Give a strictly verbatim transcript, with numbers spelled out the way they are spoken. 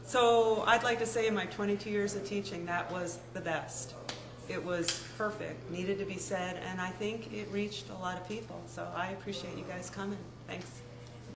So I'd like to say in my twenty-two years of teaching, that was the best. It was perfect, needed to be said, and I think it reached a lot of people. So I appreciate you guys coming. Thanks.